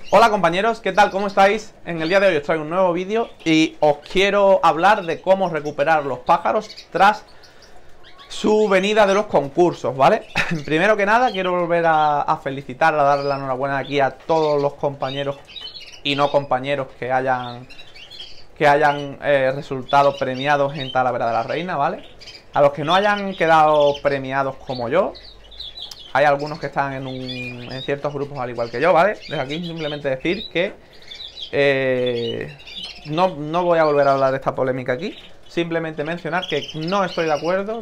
Hola compañeros, ¿qué tal? ¿Cómo estáis? En el día de hoy os traigo un nuevo vídeo y os quiero hablar de cómo recuperar los pájaros tras su venida de los concursos, ¿vale? Primero que nada quiero volver a felicitar, a darle la enhorabuena aquí a todos los compañeros y no compañeros que hayan resultado premiados en Talavera de la Reina, ¿vale? A los que no hayan quedado premiados como yo, hay algunos que están en ciertos grupos al igual que yo, ¿vale? Desde aquí simplemente decir que no voy a volver a hablar de esta polémica aquí. Simplemente mencionar que no estoy de acuerdo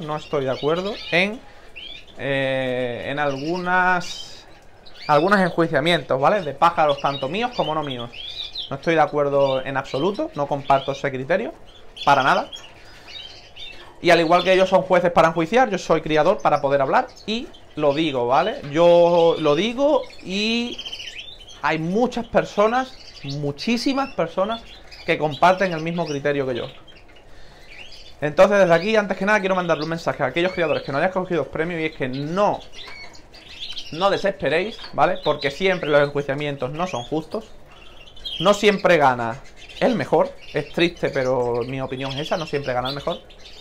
en algunos enjuiciamientos, ¿vale? De pájaros tanto míos como no míos. No estoy de acuerdo en absoluto, no comparto ese criterio, para nada. Y al igual que ellos son jueces para enjuiciar, yo soy criador para poder hablar y lo digo, ¿vale? Yo lo digo y hay muchas personas, muchísimas personas que comparten el mismo criterio que yo. Entonces desde aquí, antes que nada, quiero mandarle un mensaje a aquellos criadores que no hayan cogido premios y es que no desesperéis, ¿vale? Porque siempre los enjuiciamientos no son justos. No siempre gana el mejor. Es triste, pero mi opinión es esa, no siempre gana el mejor.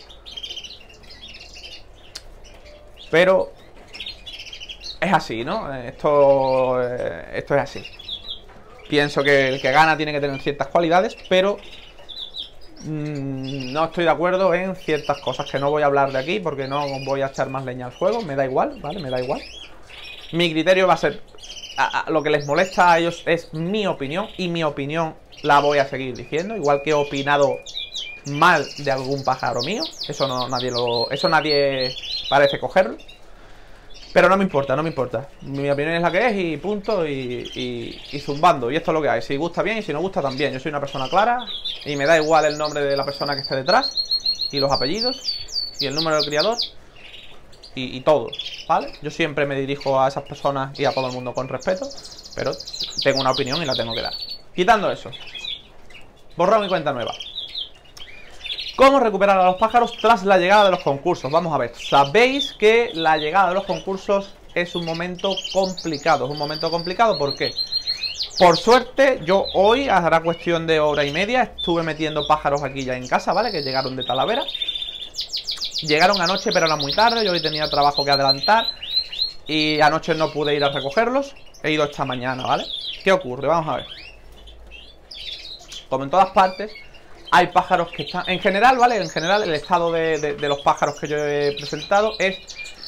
Pero es así, ¿no? Esto es así. Pienso que el que gana tiene que tener ciertas cualidades, pero no estoy de acuerdo en ciertas cosas que no voy a hablar de aquí porque no voy a echar más leña al fuego. Me da igual, ¿vale? Me da igual. Mi criterio va a ser... lo que les molesta a ellos es mi opinión y mi opinión la voy a seguir diciendo. Igual que he opinado mal de algún pájaro mío. Eso nadie parece cogerlo. Pero no me importa, no me importa. Mi opinión es la que es y punto. Y zumbando. Y esto es lo que hay. Si gusta bien y si no gusta también. Yo soy una persona clara y me da igual el nombre de la persona que esté detrás y los apellidos y el número del criador y todo, ¿vale? Yo siempre me dirijo a esas personas y a todo el mundo con respeto, pero tengo una opinión y la tengo que dar. Quitando eso, borrón y cuenta nueva. ¿Cómo recuperar a los pájaros tras la llegada de los concursos? Vamos a ver, sabéis que la llegada de los concursos es un momento complicado. Es un momento complicado, ¿por qué? Por suerte, yo hoy, hará cuestión de hora y media, estuve metiendo pájaros aquí ya en casa, ¿vale? Que llegaron de Talavera. Llegaron anoche, pero era muy tarde. Yo hoy tenía trabajo que adelantar y anoche no pude ir a recogerlos. He ido esta mañana, ¿vale? ¿Qué ocurre? Vamos a ver. Como en todas partes, hay pájaros que están... En general, ¿vale? En general, el estado de los pájaros que yo he presentado es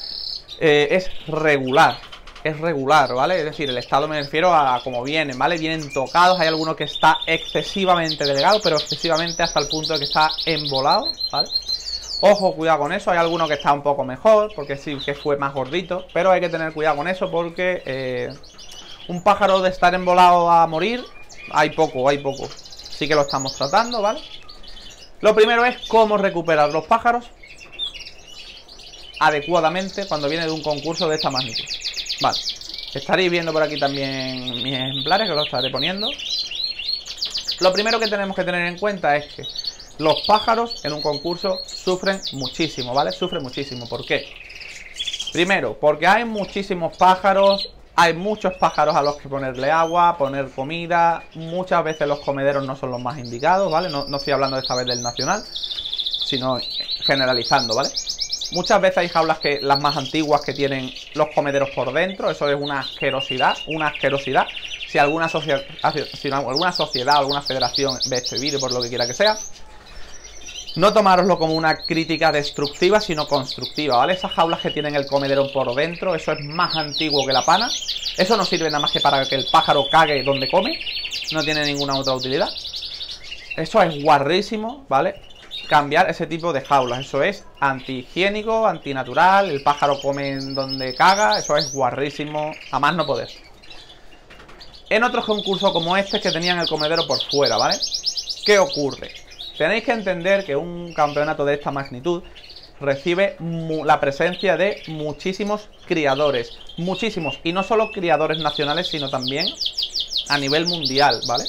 regular. Es regular, ¿vale? Es decir, el estado me refiero a cómo vienen, ¿vale? Vienen tocados. Hay alguno que está excesivamente delgado, pero excesivamente hasta el punto de que está embolado, ¿vale? Ojo, cuidado con eso. Hay alguno que está un poco mejor, porque sí que fue más gordito, pero hay que tener cuidado con eso porque un pájaro de estar embolado a morir, hay poco. Sí que lo estamos tratando, ¿vale? Lo primero es cómo recuperar los pájaros adecuadamente cuando viene de un concurso de esta magnitud. Vale, estaréis viendo por aquí también mis ejemplares, que los estaré poniendo. Lo primero que tenemos que tener en cuenta es que los pájaros en un concurso sufren muchísimo, ¿vale? Sufren muchísimo. ¿Por qué? Primero, porque hay muchísimos pájaros, hay muchos pájaros a los que ponerle agua, poner comida. Muchas veces los comederos no son los más indicados, ¿vale? No estoy hablando esta vez del nacional, sino generalizando, ¿vale? Muchas veces hay jaulas que las más antiguas que tienen los comederos por dentro. Eso es una asquerosidad, una asquerosidad. Si alguna sociedad, alguna federación ve este vídeo, por lo que quiera que sea, no tomároslo como una crítica destructiva, sino constructiva, ¿vale? Esas jaulas que tienen el comedero por dentro, eso es más antiguo que la pana. Eso no sirve nada más que para que el pájaro cague donde come. No tiene ninguna otra utilidad. Eso es guarrísimo, ¿vale? Cambiar ese tipo de jaulas. Eso es antihigiénico, antinatural. El pájaro come en donde caga. Eso es guarrísimo, a más no poder. En otros concursos como este que tenían el comedero por fuera, ¿vale? ¿Qué ocurre? Tenéis que entender que un campeonato de esta magnitud recibe la presencia de muchísimos criadores. Muchísimos. Y no solo criadores nacionales, sino también a nivel mundial, ¿vale?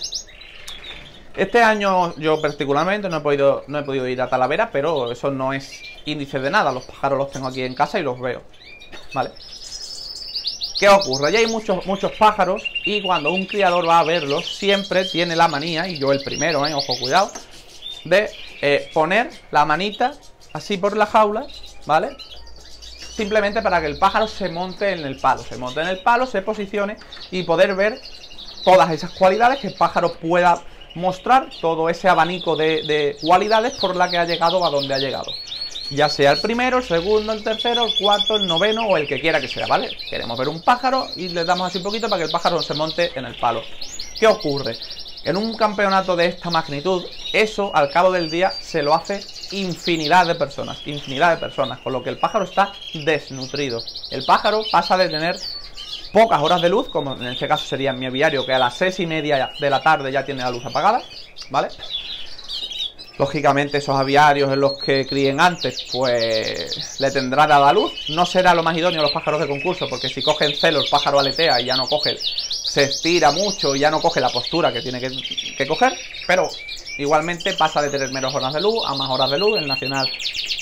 Este año yo particularmente no he podido ir a Talavera, pero eso no es índice de nada. Los pájaros los tengo aquí en casa y los veo, ¿vale? ¿Qué ocurre? Ya hay muchos pájaros y cuando un criador va a verlos siempre tiene la manía, y yo el primero, ojo, cuidado, de poner la manita así por la jaula, ¿vale? Simplemente para que el pájaro se monte en el palo, se posicione y poder ver todas esas cualidades, que el pájaro pueda mostrar todo ese abanico de cualidades por la que ha llegado a donde ha llegado. Ya sea el primero, el segundo, el tercero, el cuarto, el noveno o el que quiera que sea, ¿vale? Queremos ver un pájaro y le damos así un poquito para que el pájaro se monte en el palo. ¿Qué ocurre? En un campeonato de esta magnitud, eso al cabo del día se lo hace infinidad de personas, con lo que el pájaro está desnutrido. El pájaro pasa de tener pocas horas de luz, como en este caso sería en mi aviario, que a las 6:30 de la tarde ya tiene la luz apagada, ¿vale? Lógicamente esos aviarios en los que críen antes, pues le tendrán dada luz. No será lo más idóneo los pájaros de concurso, porque si cogen celo el pájaro aletea y ya no coge, se estira mucho y ya no coge la postura que tiene que coger. Pero igualmente pasa de tener menos horas de luz a más horas de luz. El nacional,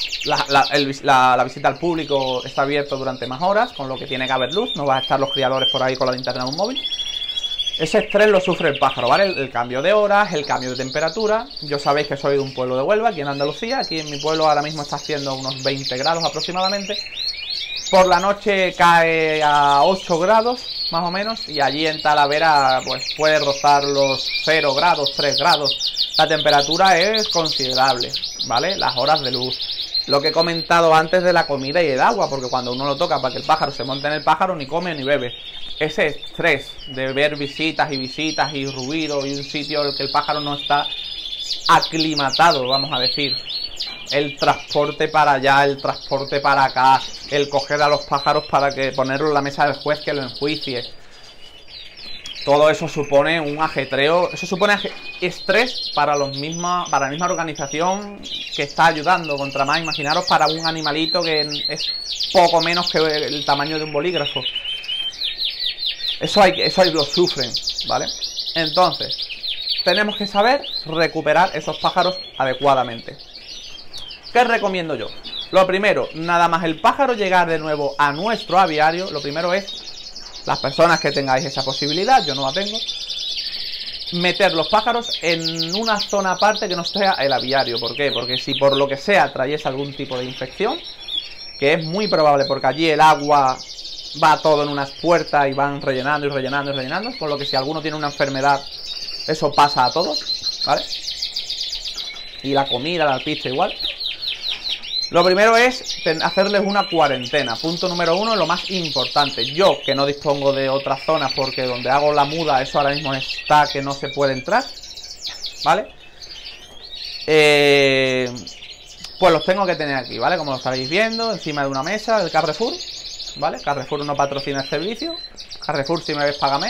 la visita al público está abierto durante más horas, con lo que tiene que haber luz. No van a estar los criadores por ahí con la linterna de un móvil. Ese estrés lo sufre el pájaro, ¿vale? El cambio de horas, el cambio de temperatura. Yo sabéis que soy de un pueblo de Huelva, aquí en Andalucía. Aquí en mi pueblo ahora mismo está haciendo unos 20 grados aproximadamente. Por la noche cae a 8 grados, más o menos. Y allí en Talavera, pues puede rozar los 0 grados, 3 grados. La temperatura es considerable, ¿vale? Las horas de luz. Lo que he comentado antes de la comida y el agua, porque cuando uno lo toca para que el pájaro se monte en el pájaro, ni come ni bebe. Ese estrés de ver visitas y ruido y un sitio en el que el pájaro no está aclimatado, vamos a decir. El transporte para allá, el transporte para acá, el coger a los pájaros para que ponerlo en la mesa del juez que lo enjuicie. Todo eso supone un ajetreo, eso supone estrés para la misma organización que está ayudando. Contra más, imaginaros para un animalito que es poco menos que el tamaño de un bolígrafo. Eso lo sufren, ¿vale? Entonces, tenemos que saber recuperar esos pájaros adecuadamente. ¿Qué recomiendo yo? Lo primero, nada más el pájaro llegar de nuevo a nuestro aviario, lo primero es, las personas que tengáis esa posibilidad, yo no la tengo, meter los pájaros en una zona aparte que no sea el aviario. ¿Por qué? Porque si por lo que sea trayese algún tipo de infección, que es muy probable porque allí el agua va todo en unas puertas y van rellenando y rellenando y rellenando, con lo que si alguno tiene una enfermedad, eso pasa a todos, ¿vale? Y la comida, la pizza igual. Lo primero es hacerles una cuarentena. Punto número 1, lo más importante. Yo, que no dispongo de otras zonas porque donde hago la muda, eso ahora mismo está que no se puede entrar, ¿vale? Pues los tengo que tener aquí, ¿vale? Como lo estaréis viendo, encima de una mesa del Carrefour, ¿vale? Carrefour no patrocina este servicio. Carrefour, si me ves, págame.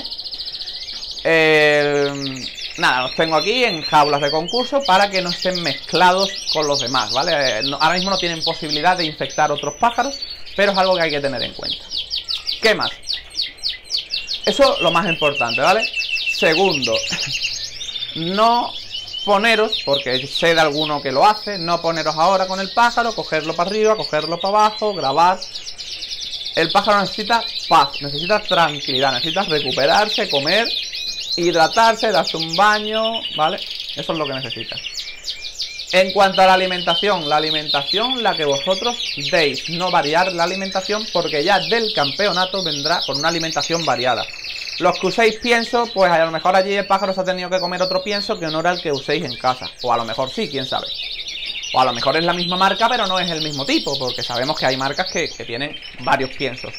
Nada, los tengo aquí en jaulas de concurso para que no estén mezclados con los demás, ¿vale? Ahora mismo no tienen posibilidad de infectar otros pájaros, pero es algo que hay que tener en cuenta. ¿Qué más? Eso lo más importante, ¿vale? Segundo, no poneros, porque sé de alguno que lo hace, no poneros ahora con el pájaro, cogerlo para arriba, cogerlo para abajo, grabar. El pájaro necesita paz, necesita tranquilidad, necesita recuperarse, comer, hidratarse, darse un baño, ¿vale? Eso es lo que necesita. En cuanto a la alimentación, la que vosotros deis, no variar la alimentación, porque ya del campeonato vendrá con una alimentación variada. Los que uséis pienso, pues a lo mejor allí el pájaro se ha tenido que comer otro pienso que no era el que uséis en casa. O a lo mejor sí, quién sabe. O a lo mejor es la misma marca, pero no es el mismo tipo, porque sabemos que hay marcas que tienen varios piensos.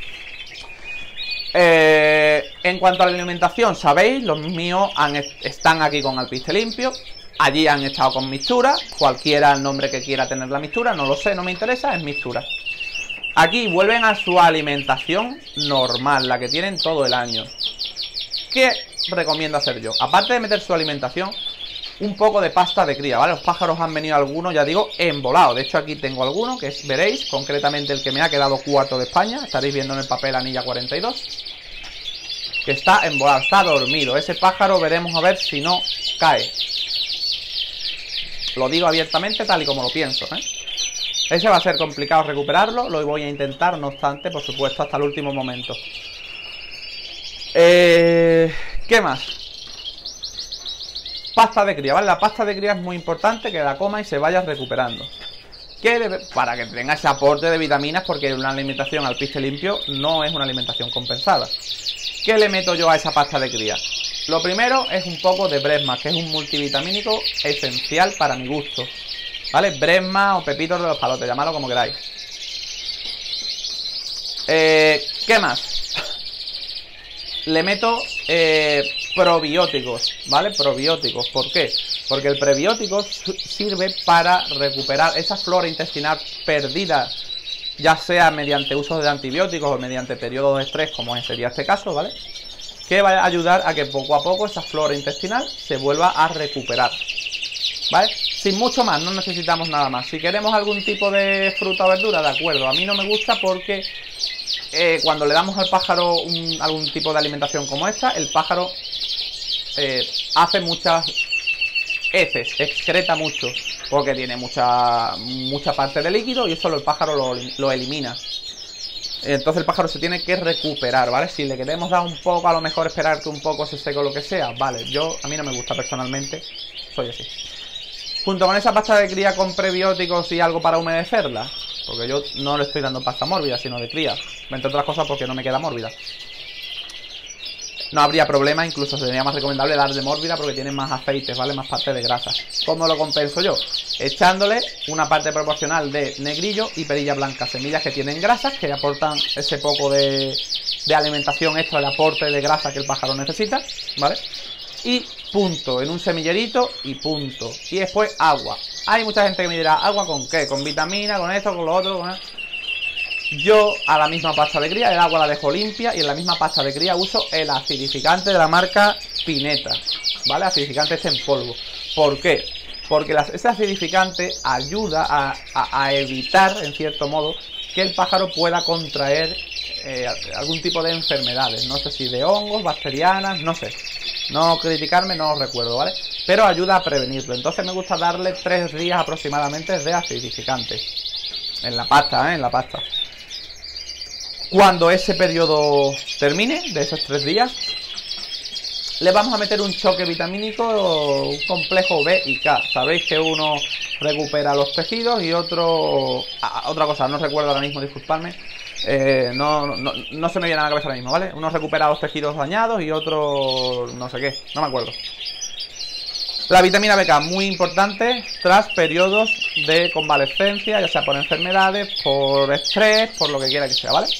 En cuanto a la alimentación, sabéis, los míos están aquí con alpiste limpio. Allí han estado con mixtura. Cualquiera el nombre que quiera tener la mixtura, no lo sé, no me interesa, es mixtura. Aquí vuelven a su alimentación normal, la que tienen todo el año. ¿Qué recomiendo hacer yo? Aparte de meter su alimentación, un poco de pasta de cría, ¿vale? Los pájaros han venido algunos, ya digo, embolados. De hecho, aquí tengo alguno, que veréis, concretamente el que me ha quedado cuarto de España. Estaréis viendo en el papel anilla 42. Que está embolado, está dormido. Ese pájaro veremos a ver si no cae. Lo digo abiertamente tal y como lo pienso, ¿eh? Ese va a ser complicado recuperarlo. Lo voy a intentar, no obstante, por supuesto, hasta el último momento. ¿Qué más? Pasta de cría, ¿vale? La pasta de cría es muy importante que la coma y se vaya recuperando. Para que tenga ese aporte de vitaminas, porque una alimentación al piste limpio no es una alimentación compensada. ¿Qué le meto yo a esa pasta de cría? Lo primero es un poco de Bresma, que es un multivitamínico esencial para mi gusto, ¿vale? Bresma o pepitos de los palotes, llamadlo como queráis. ¿Qué más? Le meto probióticos, ¿vale? Probióticos, ¿por qué? Porque el prebiótico sirve para recuperar esa flora intestinal perdida, ya sea mediante uso de antibióticos o mediante periodos de estrés, como sería este caso, ¿vale? Que va a ayudar a que poco a poco esa flora intestinal se vuelva a recuperar, ¿vale? Sin mucho más, no necesitamos nada más. Si queremos algún tipo de fruta o verdura, de acuerdo. A mí no me gusta porque cuando le damos al pájaro algún tipo de alimentación como esta, el pájaro hace muchas heces, excreta mucho, porque tiene mucha parte de líquido y eso el pájaro lo elimina. Entonces el pájaro se tiene que recuperar, ¿vale? Si le queremos dar un poco, a lo mejor esperar que un poco se seque o lo que sea, vale. A mí no me gusta personalmente, soy así. Junto con esa pasta de cría con prebióticos y algo para humedecerla, porque yo no le estoy dando pasta mórbida, sino de cría, entre otras cosas porque no me queda mórbida. No habría problema, incluso sería más recomendable darle mórbida porque tiene más aceites, ¿vale? Más parte de grasa. ¿Cómo lo compenso yo? Echándole una parte proporcional de negrillo y perilla blanca, semillas que tienen grasas, que aportan ese poco de alimentación extra, de aporte de grasa que el pájaro necesita, ¿vale? Y punto, en un semillerito y punto. Y después agua. Hay mucha gente que me dirá, ¿agua con qué? ¿Con vitamina? ¿Con esto? ¿Con lo otro? ¿Con esto? Yo a la misma pasta de cría, el agua la dejo limpia y en la misma pasta de cría uso el acidificante de la marca Pineta, ¿vale? Acidificante este en polvo. ¿Por qué? Porque ese acidificante ayuda a evitar, en cierto modo, que el pájaro pueda contraer algún tipo de enfermedades. No sé si de hongos, bacterianas, no sé. No criticarme, no os recuerdo, ¿vale? Pero ayuda a prevenirlo. Entonces me gusta darle 3 días aproximadamente de acidificante. En la pasta, en la pasta. Cuando ese periodo termine, de esos 3 días, le vamos a meter un choque vitamínico, un complejo B y K. Sabéis que uno recupera los tejidos y otro... otra cosa, no recuerdo ahora mismo, disculpadme. No se me viene a la cabeza ahora mismo, ¿vale? Uno recupera los tejidos dañados y otro... no sé qué, no me acuerdo. La vitamina BK, muy importante tras periodos de convalescencia, ya sea por enfermedades, por estrés, por lo que quiera que sea, ¿vale?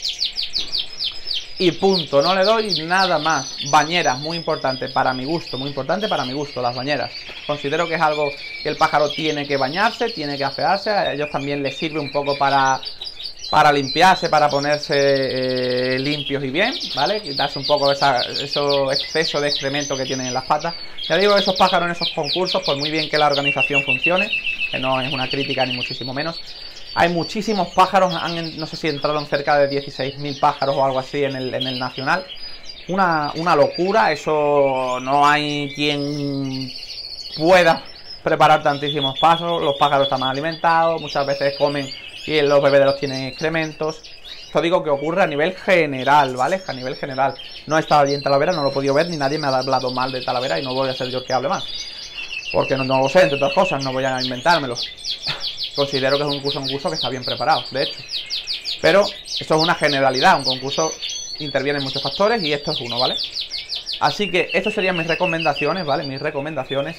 Y punto, no le doy nada más. Bañeras, muy importante para mi gusto, muy importante para mi gusto, las bañeras. Considero que es algo que el pájaro tiene que bañarse, tiene que afearse, a ellos también les sirve un poco para limpiarse, para ponerse limpios y bien, ¿vale? Quitarse un poco esos excesos de excremento que tienen en las patas. Ya digo, esos pájaros en esos concursos, por muy bien que la organización funcione, que no es una crítica ni muchísimo menos, hay muchísimos pájaros, no sé si entraron cerca de 16.000 pájaros o algo así en el nacional. Una locura, eso no hay quien pueda preparar tantísimos pájaros. Los pájaros están mal alimentados, muchas veces comen y los bebederos tienen excrementos. Esto digo que ocurre a nivel general, ¿vale? A nivel general. No he estado allí en Talavera, no lo he podido ver, ni nadie me ha hablado mal de Talavera y no voy a ser yo el que hable mal. Porque no lo sé, entre otras cosas, no voy a inventármelo. Considero que es un concurso que está bien preparado, de hecho. Pero esto es una generalidad, un concurso interviene en muchos factores y esto es uno, ¿vale? Así que estas serían mis recomendaciones, ¿vale? Mis recomendaciones.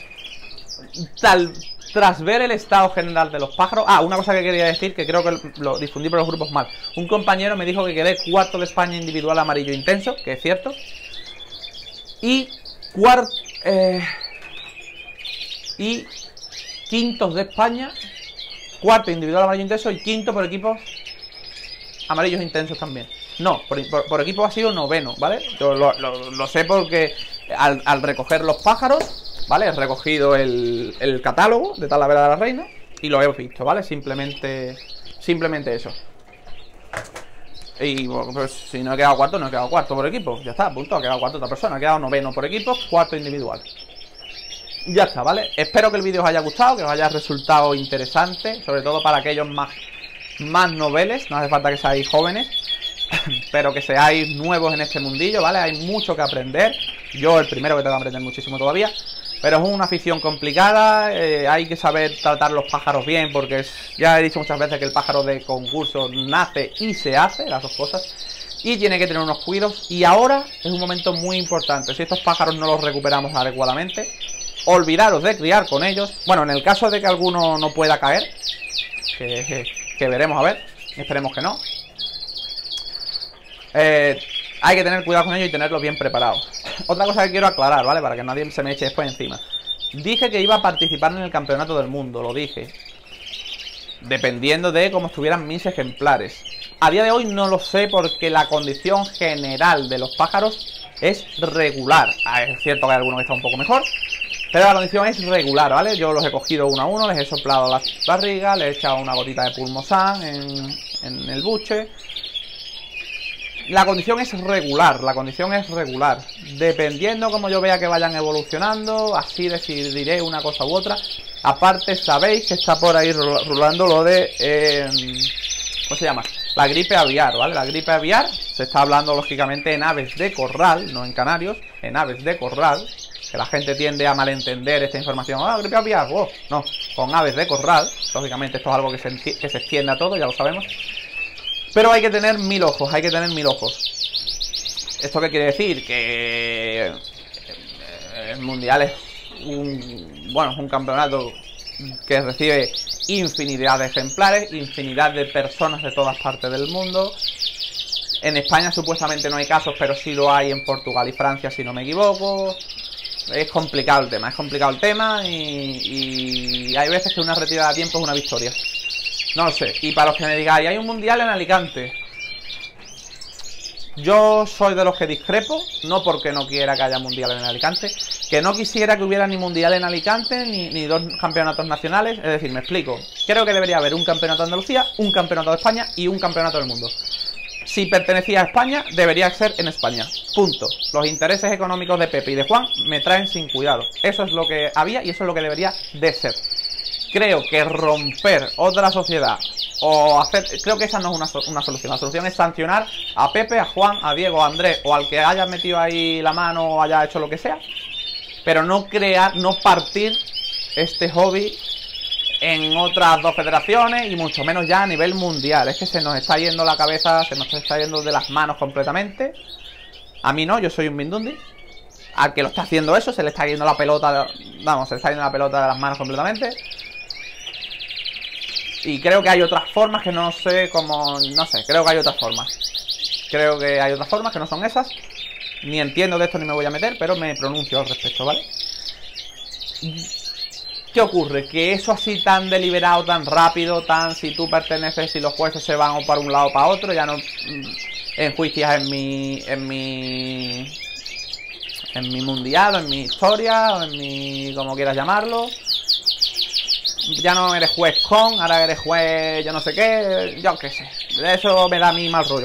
Tras ver el estado general de los pájaros... una cosa que quería decir, que creo que lo difundí por los grupos mal. Un compañero me dijo que quedé cuarto de España individual amarillo intenso, que es cierto. Y quintos de España, cuarto individual amarillo intenso y quinto por equipos amarillos intensos también. No, por equipo ha sido noveno, ¿vale? Yo lo sé porque al recoger los pájaros... ¿Vale? He recogido el catálogo de Talavera de la Reina y lo he visto, ¿vale? Simplemente eso. Y bueno, pues si no he quedado cuarto, no he quedado cuarto por equipo. Ya está, punto, ha quedado cuarto otra persona. Ha quedado noveno por equipo, cuarto individual. Ya está, ¿vale? Espero que el vídeo os haya gustado, que os haya resultado interesante, sobre todo para aquellos más noveles, no hace falta que seáis jóvenes. pero que seáis nuevos en este mundillo, ¿vale? Hay mucho que aprender. Yo el primero que tengo que aprender muchísimo todavía. Pero es una afición complicada, hay que saber tratar los pájaros bien, porque ya he dicho muchas veces que el pájaro de concurso nace y se hace, las dos cosas. Y tiene que tener unos cuidados. Y ahora es un momento muy importante. Si estos pájaros no los recuperamos adecuadamente, olvidaros de criar con ellos. Bueno, en el caso de que alguno no pueda caer, que veremos a ver, esperemos que no. Hay que tener cuidado con ellos y tenerlos bien preparados. Otra cosa que quiero aclarar, ¿vale? Para que nadie se me eche después encima. Dije que iba a participar en el campeonato del mundo, lo dije. Dependiendo de cómo estuvieran mis ejemplares. A día de hoy no lo sé porque la condición general de los pájaros es regular. Es cierto que hay algunos que están un poco mejor, pero la condición es regular, ¿vale? Yo los he cogido uno a uno, les he soplado la barriga, les he echado una gotita de pulmosan en el buche. La condición es regular, Dependiendo como yo vea que vayan evolucionando, así decidiré una cosa u otra. Aparte, sabéis que está por ahí rulando lo de... ¿cómo se llama? La gripe aviar, ¿vale? La gripe aviar se está hablando, lógicamente, en aves de corral, no en canarios, en aves de corral. Que la gente tiende a malentender esta información. Ah, gripe aviar, oh, no, con aves de corral. Lógicamente esto es algo que se extiende a todo, ya lo sabemos. Pero hay que tener 1000 ojos, ¿Esto qué quiere decir? Que el mundial es un campeonato que recibe infinidad de ejemplares, infinidad de personas de todas partes del mundo. En España supuestamente no hay casos, pero sí lo hay en Portugal y Francia, si no me equivoco. Es complicado el tema, y hay veces que una retirada a tiempo es una victoria. No lo sé. Y para los que me digáis, hay un mundial en Alicante, yo soy de los que discrepo. No porque no quiera que haya mundial en Alicante, que no quisiera que hubiera ni mundial en Alicante ni dos campeonatos nacionales. Es decir, me explico. Creo que debería haber un campeonato de Andalucía, un campeonato de España y un campeonato del mundo. Si pertenecía a España, debería ser en España. Punto. Los intereses económicos de Pepe y de Juan me traen sin cuidado. Eso es lo que había y eso es lo que debería de ser. Creo que romper otra sociedad o hacer... Creo que esa no es una solución. La solución es sancionar a Pepe, a Juan, a Diego, a Andrés o al que haya metido ahí la mano o haya hecho lo que sea. Pero no crear, no partir este hobby en otras dos federaciones y mucho menos ya a nivel mundial. Es que se nos está yendo la cabeza, se nos está yendo de las manos completamente. A mí no, yo soy un Mindundi. Al que lo está haciendo eso, se le está yendo la pelota... Vamos, se le está yendo la pelota de las manos completamente. Y creo que hay otras formas que no sé cómo... No sé, creo que hay otras formas. Creo que hay otras formas que no son esas. Ni entiendo de esto ni me voy a meter, pero me pronuncio al respecto, ¿vale? ¿Qué ocurre? Que eso así tan deliberado, tan rápido, tan si tú perteneces, si los jueces se van o para un lado o para otro, ya no enjuicias en mi mundial, o en mi historia, o en mi... como quieras llamarlo. Ya no eres juez con, ahora eres juez yo no sé qué, yo qué sé. Eso me da a mí mal rollo,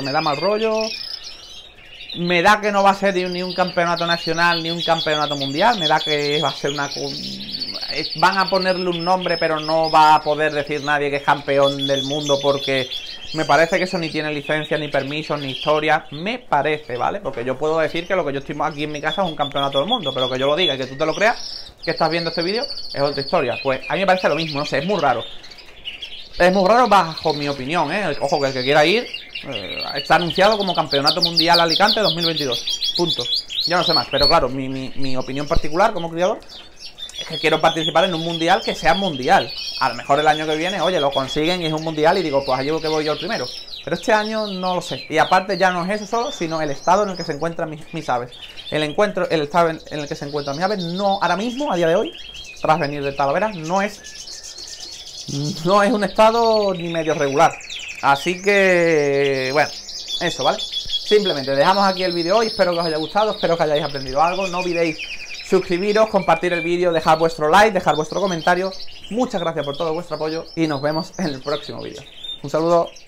me da que no va a ser ni un campeonato nacional ni un campeonato mundial. Me da que va a ser una... Van a ponerle un nombre, pero no va a poder decir nadie que es campeón del mundo, porque me parece que eso ni tiene licencia, ni permisos, ni historia. Me parece, ¿vale? Porque yo puedo decir que lo que yo estoy aquí en mi casa es un campeonato del mundo, pero que yo lo diga y que tú te lo creas, que estás viendo este vídeo, es otra historia. Pues a mí me parece lo mismo, no sé, es muy raro. Es muy raro bajo mi opinión, ¿eh? Ojo, que el que quiera ir, está anunciado como Campeonato Mundial Alicante 2022. Punto. Ya no sé más, pero claro, mi opinión particular como criador es que quiero participar en un mundial que sea mundial. A lo mejor el año que viene, oye, lo consiguen y es un mundial y digo, pues allí que voy yo el primero. Pero este año no lo sé. Y aparte ya no es eso solo, sino el estado en el que se encuentran mis aves. El estado en el que se encuentran mis aves, no, ahora mismo, a día de hoy, tras venir de Talavera, no es un estado ni medio regular. Así que, bueno, eso, ¿vale? Simplemente dejamos aquí el vídeo hoy. Espero que os haya gustado, espero que hayáis aprendido algo. No olvidéis suscribiros, compartir el vídeo, dejar vuestro like, dejar vuestro comentario. Muchas gracias por todo vuestro apoyo y nos vemos en el próximo vídeo. Un saludo.